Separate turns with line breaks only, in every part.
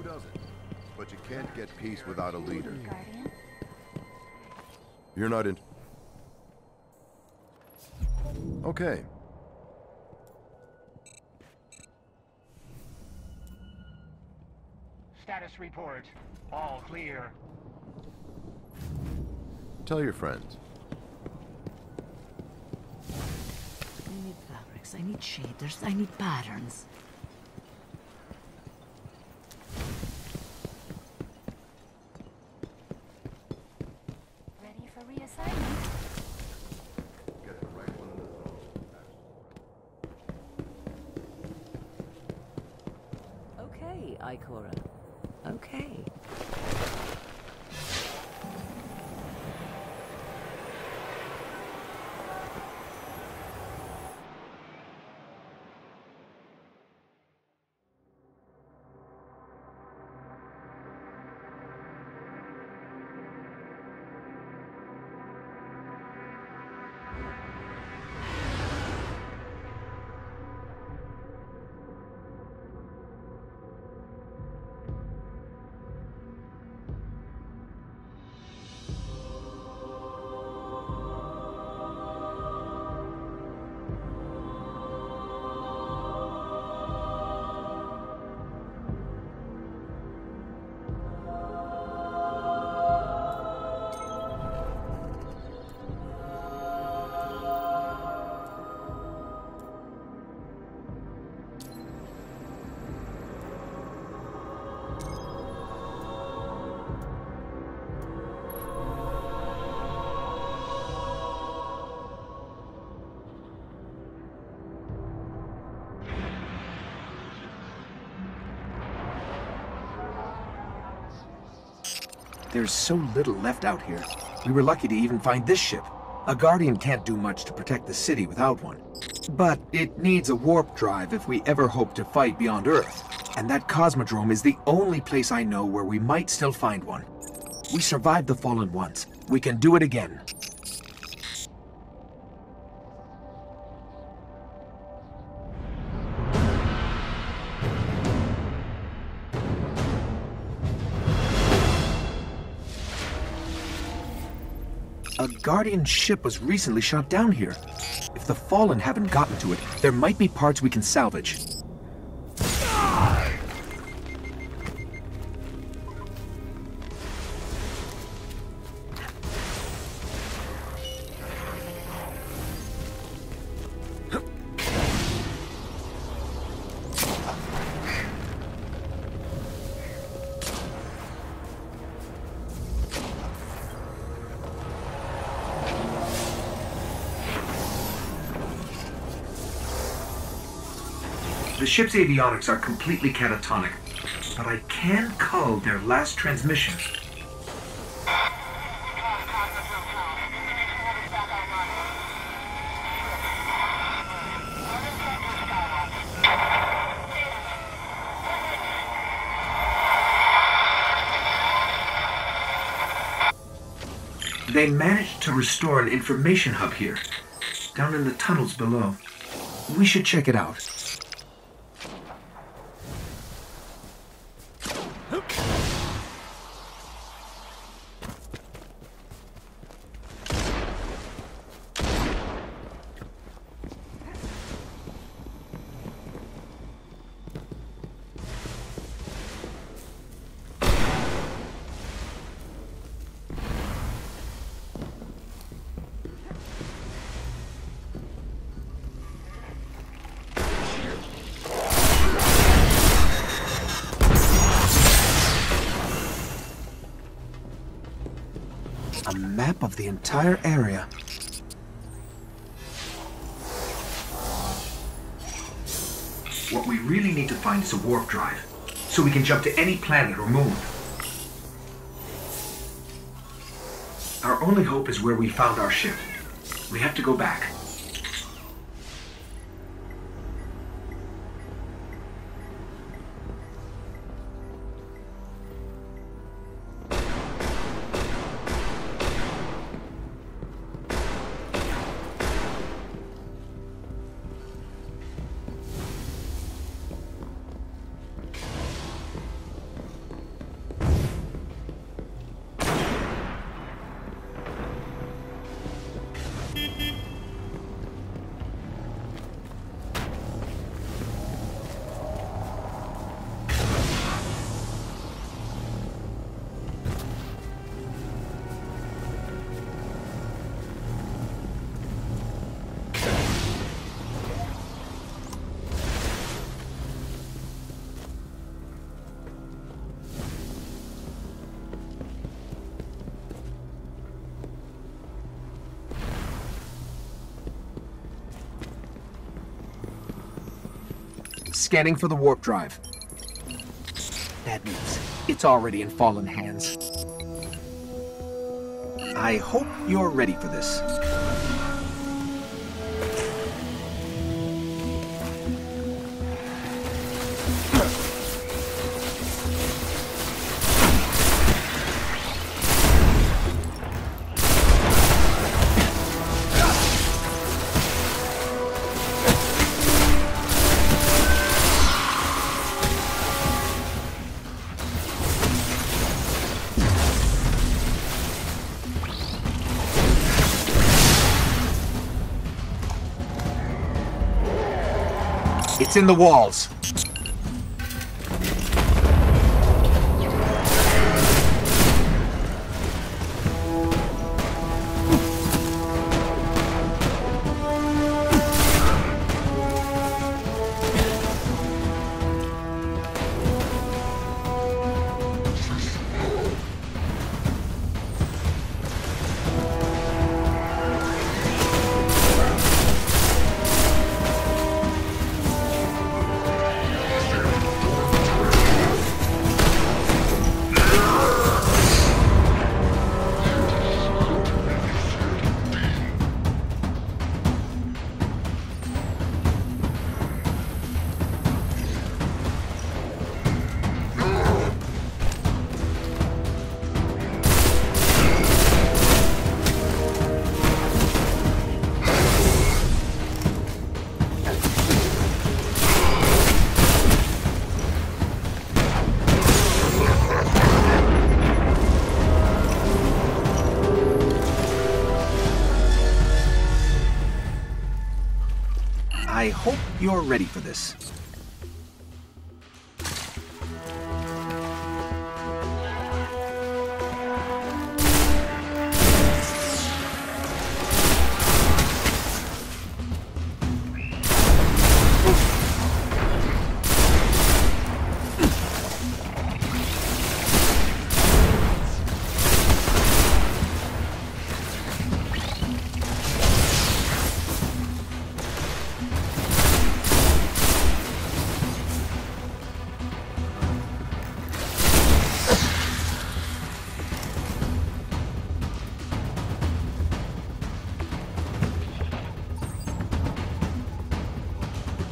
doesn't? But you can't get peace without a leader.
Guardian?
You're not in... Okay.
Status report. All clear.
Tell your friends.
I need fabrics, I need shaders, I need patterns.
Ready for reassignment?
Get the right one in the throne.
Okay, Ikora. Okay.
There's so little left out here. We were lucky to even find this ship. A Guardian can't do much to protect the city without one. But it needs a warp drive if we ever hope to fight beyond Earth. And that Cosmodrome is the only place I know where we might still find one. We survived the Fallen once. We can do it again. A Guardian ship was recently shot down here. If the Fallen haven't gotten to it, there might be parts we can salvage. The ship's avionics are completely catatonic, but I can cull their last transmission. They managed to restore an information hub here, down in the tunnels below. We should check it out. A map of the entire area. What we really need to find is a warp drive, so we can jump to any planet or moon. Our only hope is where we found our ship. We have to go back. Scanning for the warp drive. That means it's already in fallen hands. I hope you're ready for this. It's in the walls. I hope you're ready for this.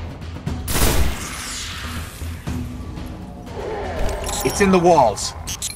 It's in the walls.